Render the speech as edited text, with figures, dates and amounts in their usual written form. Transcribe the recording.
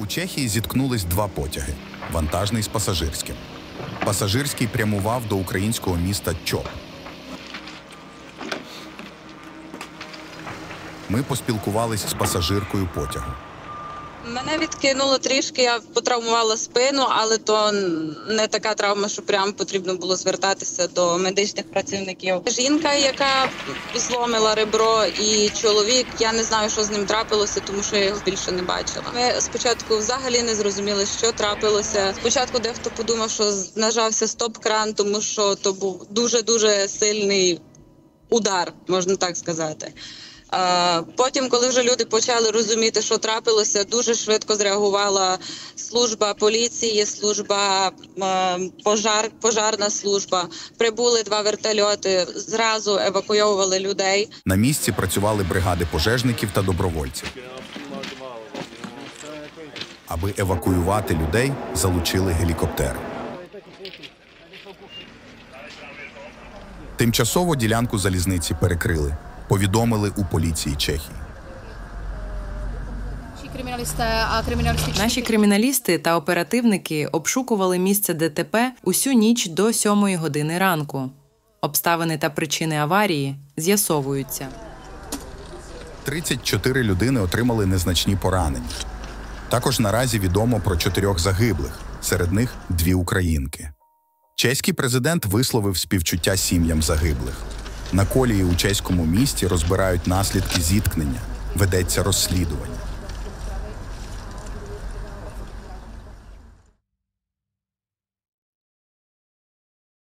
У Чехії зіткнулись два потяги – вантажний з пасажирським. Пасажирський прямував до українського міста Чоп. Ми поспілкувались з пасажиркою потягу. Мене відкинуло трішки, я потравмувала спину, але то не така травма, що прям потрібно було звертатися до медичних працівників. Жінка, яка зломила ребро, і чоловік, я не знаю, що з ним трапилося, тому що я його більше не бачила. Ми спочатку взагалі не зрозуміли, що трапилося. Спочатку дехто подумав, що нажався стоп-кран, тому що то був дуже-дуже сильний удар, можна так сказати. Потім, коли вже люди почали розуміти, що трапилося, дуже швидко зреагувала служба поліції, служба пожарна служба. Прибули 2 вертольоти, зразу евакуйовували людей. На місці працювали бригади пожежників та добровольців. Аби евакуювати людей, залучили гелікоптери. Тимчасово ділянку залізниці перекрили. Повідомили у поліції Чехії. Наші криміналісти та оперативники обшукували місце ДТП усю ніч до 7 години ранку. Обставини та причини аварії з'ясовуються. 34 людини отримали незначні поранення. Також наразі відомо про 4 загиблих, серед них 2 українки. Чеський президент висловив співчуття сім'ям загиблих. На колії у чеському місті розбирають наслідки зіткнення, ведеться розслідування.